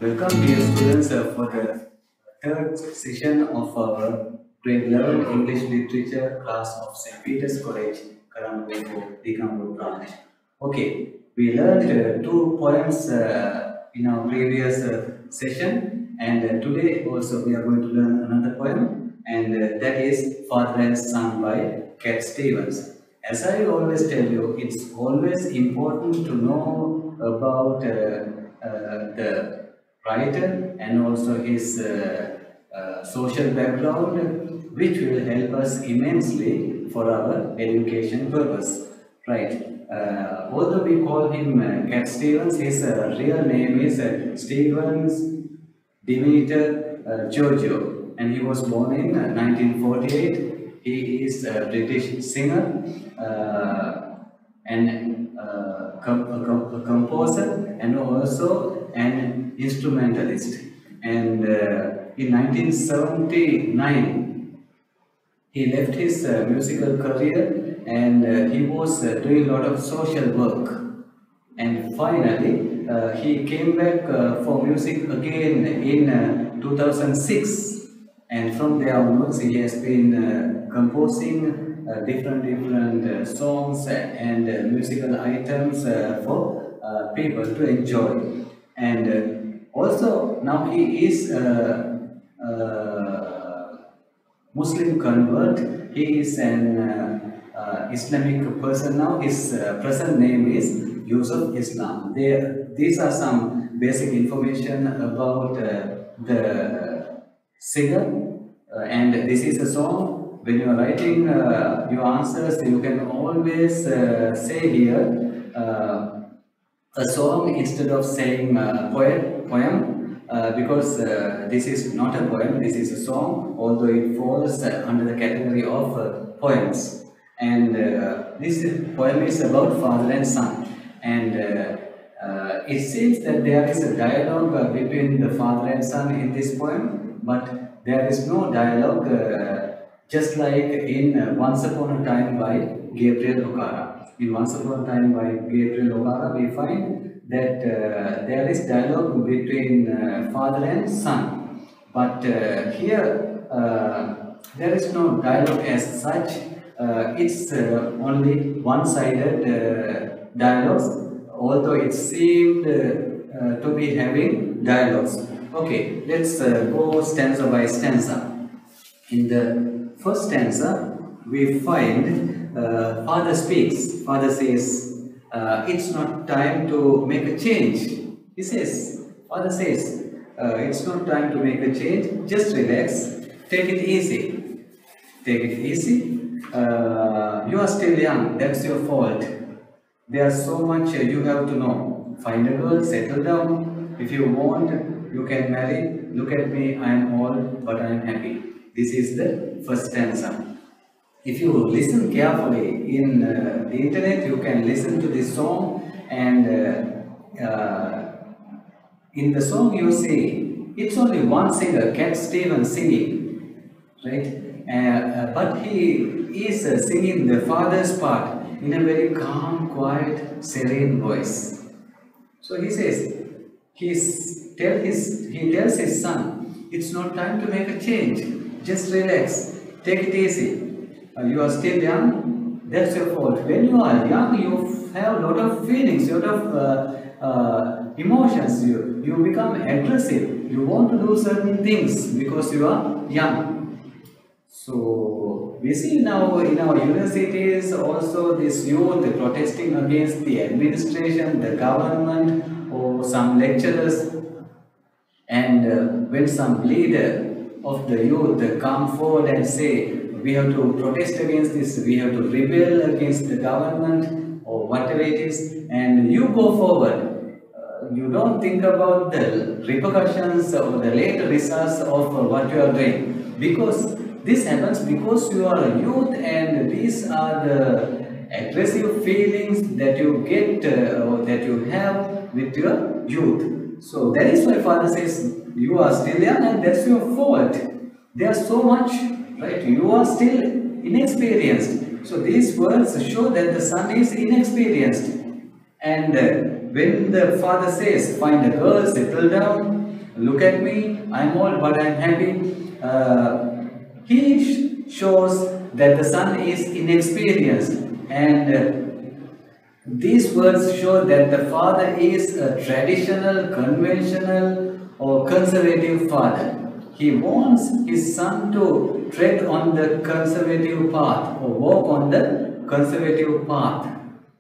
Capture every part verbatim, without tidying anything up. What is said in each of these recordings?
Welcome dear students uh, for the third session of our grade eleven English Literature class of Saint Peter's College, Karambu, Dikambu branch. Okay, we learned uh, two poems uh, in our previous uh, session, and uh, today also we are going to learn another poem, and uh, that is Father and Son by Cat Stevens. As I always tell you, it's always important to know about uh, uh, the writer and also his uh, uh, social background, which will help us immensely for our education purpose. Right. Uh, although we call him uh, Cat Stevens, his uh, real name is uh, Stevens Demeter uh, Giorgio, and he was born in uh, nineteen forty-eight. He is a British singer uh, and uh, com a, com a composer and also an instrumentalist. And uh, in nineteen seventy-nine, he left his uh, musical career and uh, he was uh, doing a lot of social work. And finally, uh, he came back uh, for music again in uh, two thousand six. And from there onwards, he has been uh, composing uh, different different uh, songs and uh, musical items uh, for uh, people to enjoy. And uh, also now he is a uh, uh, Muslim convert. He is an uh, uh, Islamic person now. His uh, present name is Yusuf Islam. There, these are some basic information about uh, the singer, uh, and this is a song. When you are writing uh, your answers, you can always uh, say here uh, a song instead of saying uh, poet, poem, uh, because uh, this is not a poem, this is a song, although it falls uh, under the category of uh, poems. And uh, this poem is about father and son. And uh, uh, it seems that there is a dialogue uh, between the father and son in this poem, but there is no dialogue uh, just like in uh, Once Upon a Time by Gabriel O'Hara. In Once Upon a Time by Gabriel O'Hara, we find that uh, there is dialogue between uh, father and son. But uh, here, uh, there is no dialogue as such. Uh, it's uh, only one-sided uh, dialogues, although it seemed uh, uh, to be having dialogues. Okay, let's uh, go stanza by stanza. In the first stanza, we find uh, father speaks. Father says, uh, it's not time to make a change. He says, father says, uh, it's not time to make a change. Just relax. Take it easy. Take it easy. Uh, you are still young. That's your fault. There's so much uh, you have to know. Find a girl, settle down. If you want, you can marry. Look at me, I am old, but I am happy. This is the first stanza. If you listen carefully in uh, the internet, you can listen to this song, and uh, uh, in the song you see, it's only one singer, Cat Stevens, singing, right? Uh, uh, but he is uh, singing the father's part in a very calm, quiet, serene voice. So he says, he's tell his, he tells his son, it's not time to make a change. Just relax. Take it easy. Uh, you are still young. That's your fault. When you are young, you have a lot of feelings, a lot of uh, uh, emotions. You, you become aggressive. You want to do certain things because you are young. So we see now in our universities also this youth protesting against the administration, the government, or some lecturers. And uh, when some leader of the youth come forward and say, we have to protest against this, we have to rebel against the government, or whatever it is, and you go forward, uh, you don't think about the repercussions or the later results of uh, what you are doing, because this happens because you are a youth, and these are the aggressive feelings that you get uh, or that you have with your youth. So that is why father says, you are still young and that's your fault. There's so much, right? You are still inexperienced. So these words show that the son is inexperienced. And uh, when the father says, find a girl, settle down, look at me, I'm old but I'm happy. Uh, he sh shows that the son is inexperienced, and uh, these words show that the father is a traditional, conventional or conservative father. He wants his son to tread on the conservative path or walk on the conservative path.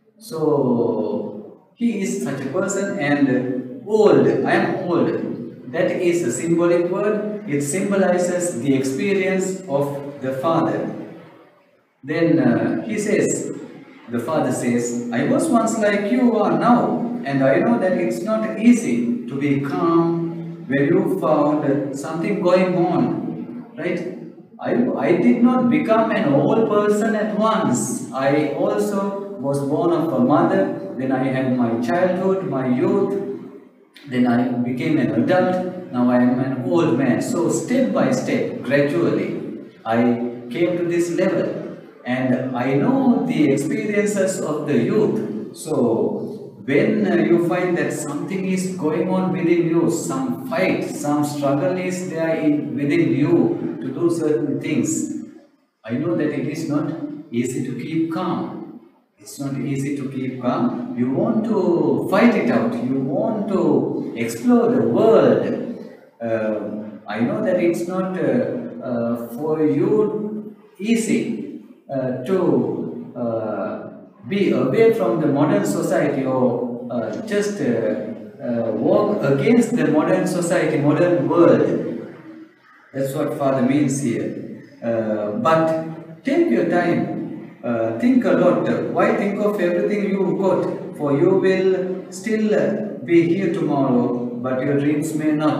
So he is such a person, and old, I am old. That is a symbolic word. It symbolizes the experience of the father. Then uh, he says, the father says, I was once like you are now, and I know that it's not easy to be calm when you found something going on, right? I, I did not become an old person at once. I also was born of a mother, then I had my childhood, my youth, then I became an adult, now I am an old man. So step by step, gradually, I came to this level. And I know the experiences of the youth. So when uh, you find that something is going on within you, some fight, some struggle is there in, within you to do certain things, I know that it is not easy to keep calm. It's not easy to keep calm. You want to fight it out. You want to explore the world. Uh, I know that it's not uh, uh, for you easy uh, to uh, be away from the modern society, or uh, just uh, uh, walk against the modern society, modern world. That's what Father means here. Uh, but take your time, uh, think a lot. Why think of everything you got? For you will still be here tomorrow, but your dreams may not.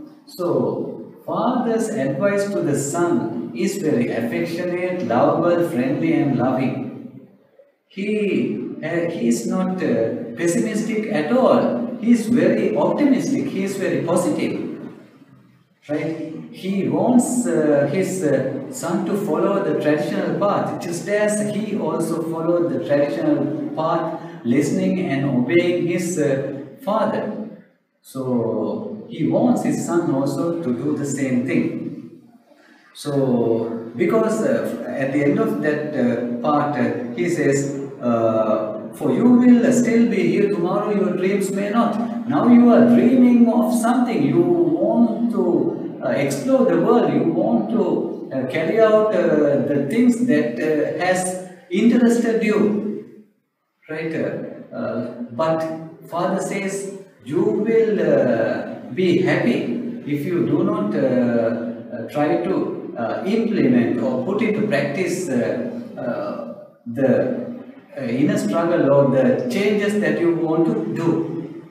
So, Father's advice to the son is very affectionate, lovable, friendly and loving. He, uh, he is not uh, pessimistic at all. He is very optimistic. He is very positive. Right? He wants uh, his uh, son to follow the traditional path, just as he also followed the traditional path, listening and obeying his uh, father. So he wants his son also to do the same thing. So because uh, at the end of that uh, part, uh, he says, uh, for you will still be here tomorrow, your dreams may not. Now you are dreaming of something, you want to uh, explore the world, you want to uh, carry out uh, the things that uh, has interested you, right? Uh, uh, but Father says, you will uh, be happy if you do not uh, uh, try to uh, implement or put into practice uh, uh, the uh, inner struggle or the changes that you want to do.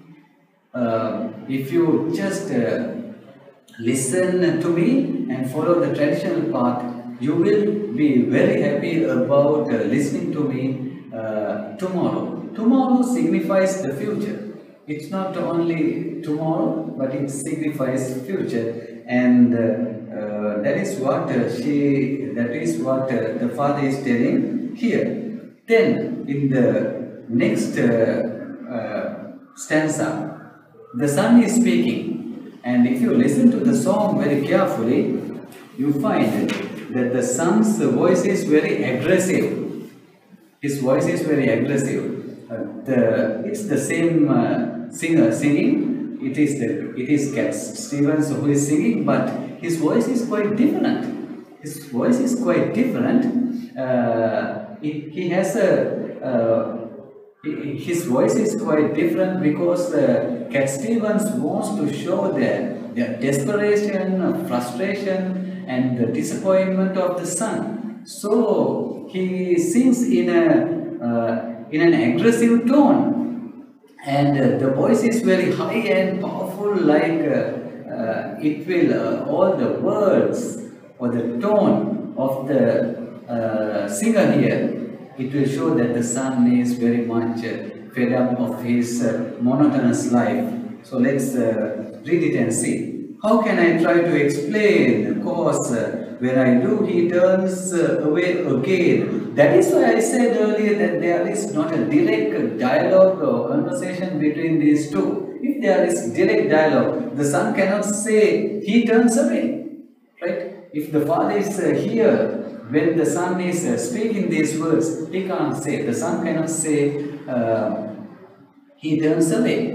Uh, if you just uh, listen to me and follow the traditional path, you will be very happy about uh, listening to me uh, tomorrow. Tomorrow signifies the future. It's not only tomorrow, but it signifies future, and uh, uh, that is what uh, she, that is what uh, the father is telling here. Then, in the next uh, uh, stanza, the son is speaking, and if you listen to the song very carefully, you find that the son's voice is very aggressive. His voice is very aggressive. Uh, the, it's the same uh, singer singing. It is the, it is Cat Stevens who is singing, but his voice is quite different. His voice is quite different. Uh, he, he has a uh, he, his voice is quite different because uh, Cat Stevens wants to show the, the desperation, frustration, and the disappointment of the son. So he sings in a uh, in an aggressive tone, and uh, the voice is very high and powerful, like uh, uh, it will uh, all the words or the tone of the uh, singer here, it will show that the son is very much uh, fed up of his uh, monotonous life. So let's uh, read it and see. How can I try to explain? Because uh, when I do, he turns uh, away again. That is why I said earlier that there is not a direct dialogue or conversation between these two. If if there is direct dialogue, the son cannot say he turns away, right? If the father is uh, here, when the son is uh, speaking these words, he can't say, the son cannot say uh, he turns away.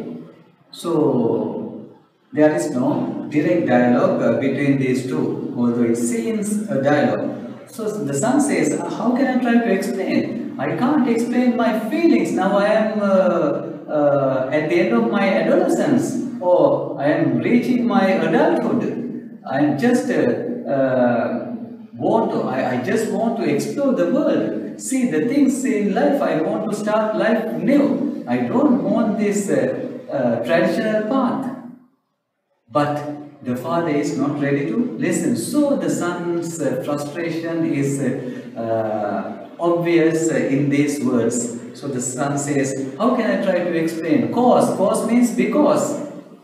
So there is no direct dialogue uh, between these two, although it seems a dialogue. So the son says, how can I try to explain? I can't explain my feelings. Now I am uh, uh, at the end of my adolescence, or I am reaching my adulthood. I am just uh, uh, want to, I, I just want to explore the world. See the things in life, I want to start life new. I don't want this uh, uh, traditional path. But the father is not ready to listen. So the son's uh, frustration is uh, uh, obvious uh, in these words. So the son says, how can I try to explain? Cause, cause means because.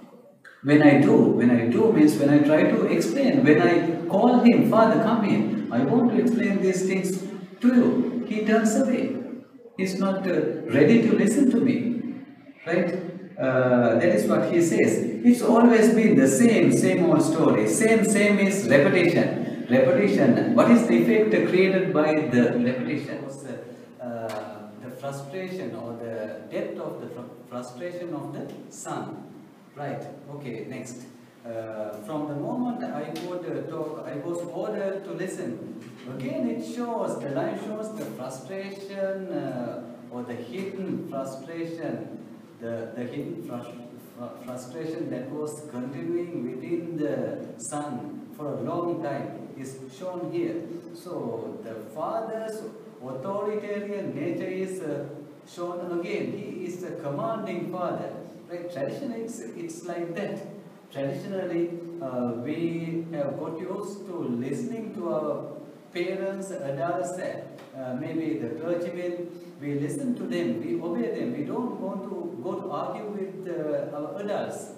When I do, when I do means when I try to explain. When I call him, Father, come in. I want to explain these things to you. He turns away. He's not uh, ready to listen to me. Right? Uh, that is what he says. It's always been the same, same old story. Same, same is repetition. Repetition. What is the effect created by the repetition? The, uh, the frustration or the depth of the fr frustration of the son. Right. Okay. Next. Uh, from the moment I would uh, talk, I was ordered to listen. Again, it shows, the line shows the frustration uh, or the hidden frustration, the, the hidden frust frustration that was continuing within the son for a long time is shown here. So, the father's authoritarian nature is uh, shown again. He is a commanding father. Right? Traditionally, it's, it's like that. Traditionally, uh, we have got used to listening to our parents, adults, uh, maybe the clergymen. We listen to them, we obey them. We don't want to go to argue with uh, our adults.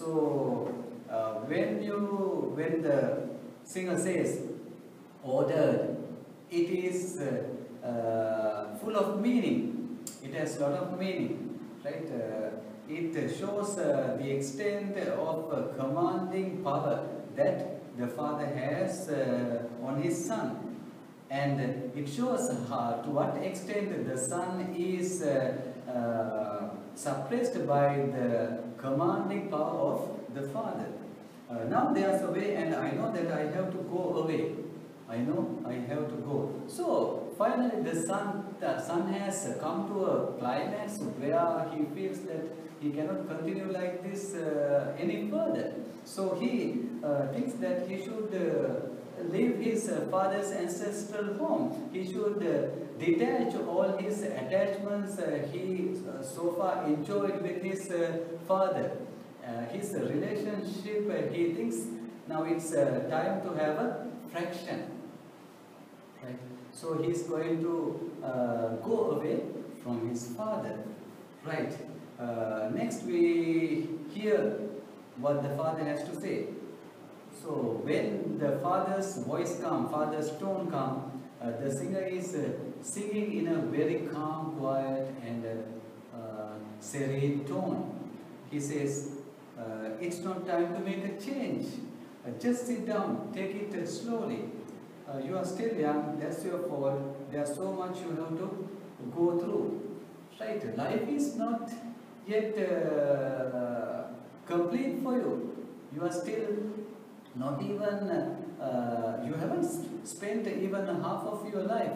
So, uh, when you, when the singer says, ordered, it is uh, uh, full of meaning. It has a lot of meaning, right? Uh, It shows uh, the extent of uh, commanding power that the father has uh, on his son. And it shows how, to what extent the son is uh, uh, suppressed by the commanding power of the father. Uh, now there's a way, and I know that I have to go away. I know I have to go. So finally the son, the son has come to a climax where he feels that he cannot continue like this uh, any further. So he uh, thinks that he should uh, leave his uh, father's ancestral home. He should uh, detach all his attachments uh, he uh, so far enjoyed with his uh, father. Uh, his uh, relationship, uh, he thinks now it's uh, time to have a fraction. Right? So he's going to uh, go away from his father. Right? Uh, next we hear what the father has to say. So when the father's voice comes, father's tone comes, uh, the singer is uh, singing in a very calm, quiet and uh, uh, serene tone. He says, uh, it's not time to make a change. Uh, just sit down, take it uh, slowly. Uh, you are still young, that's your fault. There's so much you have to go through. Right? Life is not yet uh, complete for you. You are still not even, uh, you haven't spent even half of your life.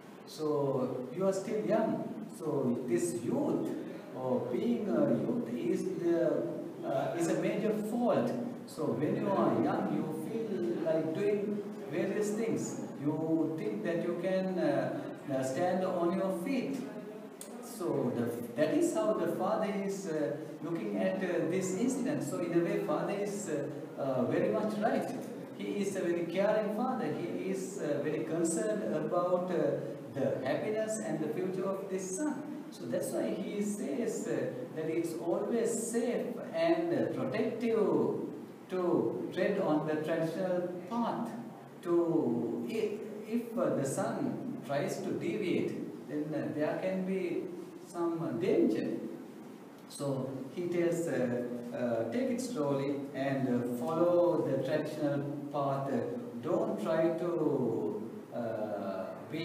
So you are still young. So this youth, or being a youth, is, the, uh, is a major fault. So when you are young, you feel like doing various things. You think that you can uh, stand on your feet. So the, that is how the father is uh, looking at uh, this incident. So in a way, father is uh, uh, very much right. He is a very caring father. He is uh, very concerned about uh, the happiness and the future of this son. So that's why he says uh, that it's always safe and uh, protective to tread on the traditional path. To if, if uh, the son tries to deviate, then uh, there can be some danger. So he tells, uh, uh, take it slowly and uh, follow the traditional path. Don't try to uh, be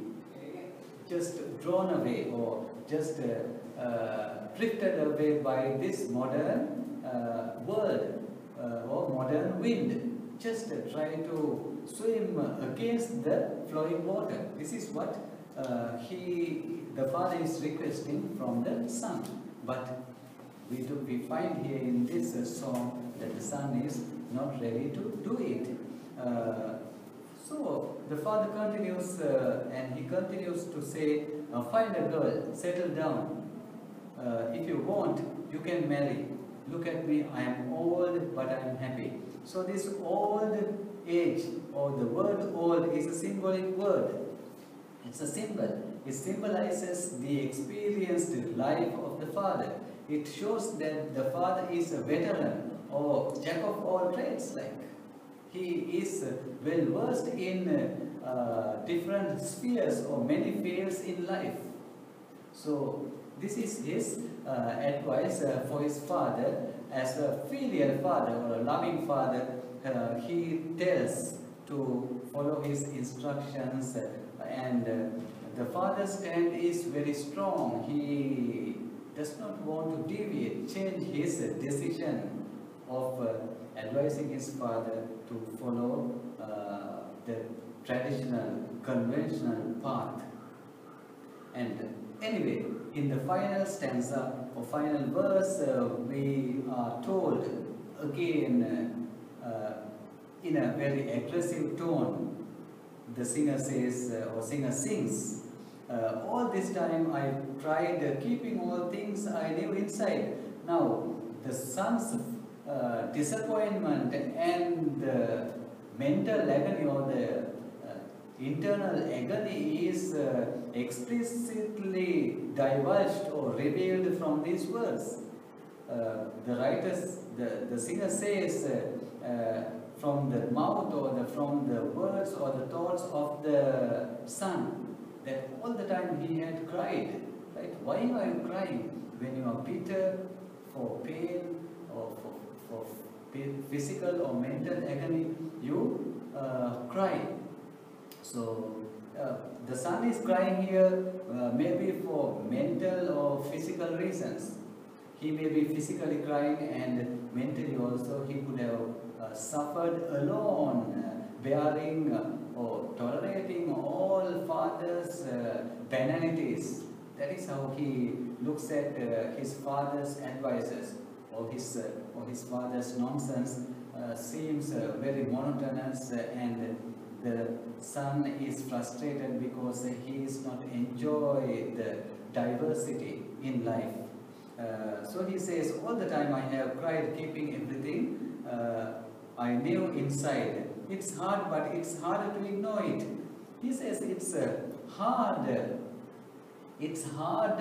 just drawn away or just uh, uh, drifted away by this modern uh, world uh, or modern wind. Just uh, try to swim against the flowing water. This is what uh, he, the father is requesting from the son. But we, do, we find here in this uh, song that the son is not ready to do it. Uh, so the father continues uh, and he continues to say, uh, find a girl, settle down. Uh, if you want, you can marry. Look at me, I am old but I am happy. So this old age or the word old is a symbolic word. It's a symbol. It symbolizes the experienced life of the father. It shows that the father is a veteran or jack of all trades. Like he is well versed in uh, different spheres or many fields in life. So this is his uh, advice uh, for his father. As a filial father or a loving father, uh, he tells to follow his instructions, uh, and uh, the father's stand is very strong. He does not want to deviate, change his uh, decision of uh, advising his father to follow uh, the traditional, conventional path. And anyway, in the final stanza or final verse, uh, we are told again uh, uh, in a very aggressive tone. The singer says, uh, or singer sings, uh, all this time I tried uh, keeping all things I knew inside. Now, the son's uh, disappointment and the mental agony or the internal agony is uh, explicitly divulged or revealed from these words. Uh, the writers, the, the singer says uh, uh, from the mouth or the, from the words or the thoughts of the son that all the time he had cried. Right? Why are you crying? When you are bitter for pain or for, for physical or mental agony, you uh, cry. So uh, the son is crying here uh, maybe for mental or physical reasons. He may be physically crying and mentally also he could have uh, suffered alone, uh, bearing uh, or tolerating all father's uh, banalities. That is how he looks at uh, his father's advices or his, uh, or his father's nonsense uh, seems uh, very monotonous uh, and the son is frustrated because he is not enjoying the diversity in life. Uh, so he says, all the time I have cried keeping everything uh, I knew inside. It's hard, but it's harder to ignore it. He says it's uh, hard, it's hard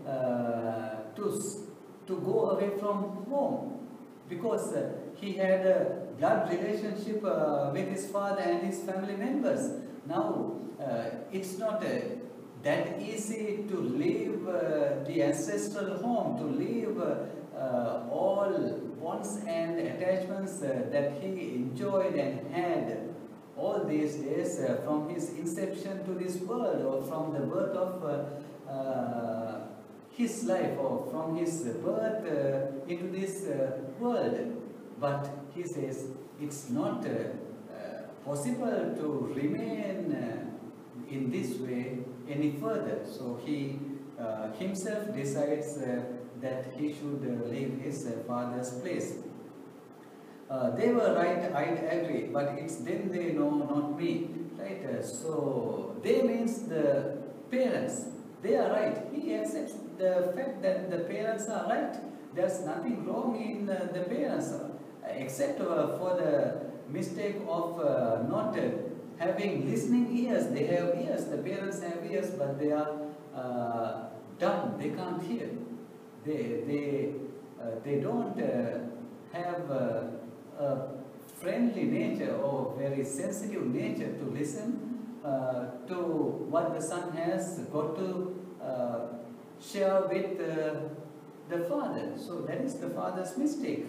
uh, to, to go away from home because uh, he had a blood relationship uh, with his father and his family members. Now, uh, it's not uh, that easy to leave uh, the ancestral home, to leave uh, uh, all bonds and attachments uh, that he enjoyed and had all these days uh, from his inception to this world, or from the birth of uh, uh, his life, or from his birth uh, into this uh, world. But he says it's not uh, uh, possible to remain uh, in this way any further. So he uh, himself decides uh, that he should uh, leave his uh, father's place. Uh, they were right, I agree, but it's them they know, not me. Right? Uh, so they means the parents. They are right. He accepts the fact that the parents are right. There's nothing wrong in uh, the parents, uh, except uh, for the mistake of uh, not uh, having listening ears. They have ears. The parents have ears, but they are uh, dumb. They can't hear. They they uh, they don't uh, have uh, a friendly nature or very sensitive nature to listen uh, to what the son has got to uh, share with uh, the father. So that is the father's mistake.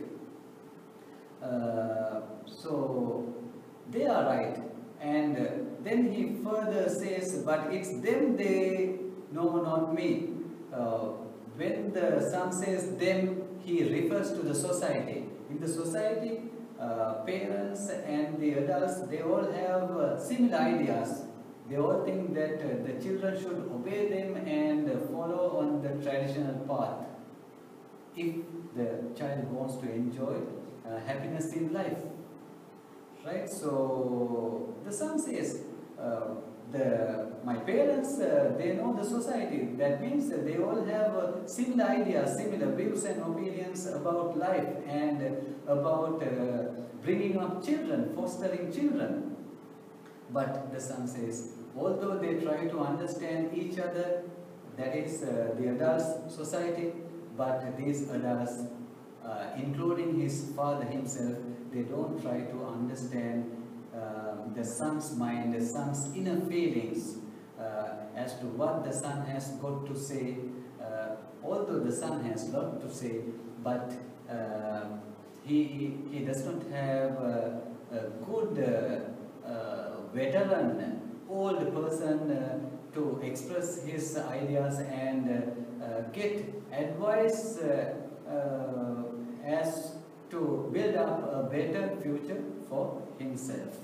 Uh, so they are right. And uh, then he further says, but it's them they know, not me. Uh, when the son says them, he refers to the society. In the society, uh, parents and the adults, they all have uh, similar ideas. They all think that uh, the children should obey them and uh, follow on the traditional path if the child wants to enjoy uh, happiness in life. Right? So the son says, uh, the my parents, uh, they know the society. That means that they all have uh, similar ideas, similar views and opinions about life and uh, about uh, bringing up children, fostering children. But the son says, although they try to understand each other, that is uh, the adults' society, but these adults, uh, including his father himself, they don't try to understand uh, the son's mind, the son's inner feelings uh, as to what the son has got to say. Uh, although the son has a lot to say, but uh, he, he does not have a, a good uh, uh, veteran, old person uh, to express his ideas and uh, uh, get advice uh, uh, as to build up a better future for himself.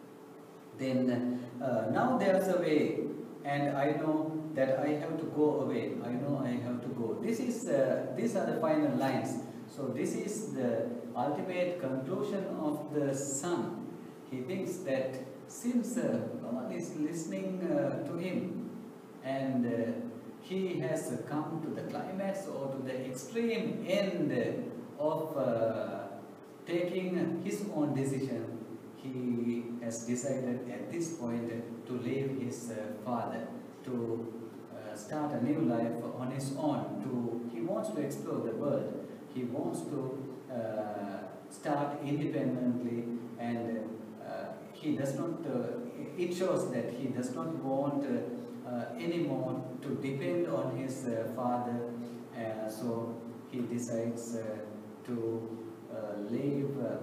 Then uh, now there's a way, and I know that I have to go away. I know I have to go. This is uh, these are the final lines. So this is the ultimate conclusion of the son. He thinks that since uh, God is listening uh, to him, and uh, he has uh, come to the climax or to the extreme end of uh, taking his own decision, he has decided at this point to leave his uh, father, to uh, start a new life on his own. To he wants to explore the world. He wants to uh, start independently, and uh, he does not. Uh, it shows that he does not want uh, uh, anymore to depend on his uh, father. Uh, so he decides uh, to uh, leave uh,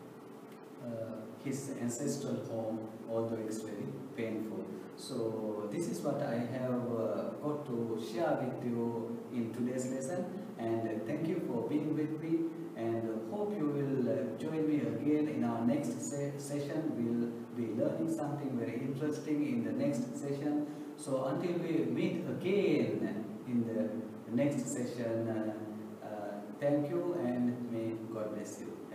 uh, his ancestral home, although it's very painful. So this is what I have uh, got to share with you in today's lesson, and uh, thank you for being with me, and uh, hope you will uh, join me again in our next se session. We'll be learning something very interesting in the next session. So until we meet again in the next session, uh, uh, thank you, and may God bless you.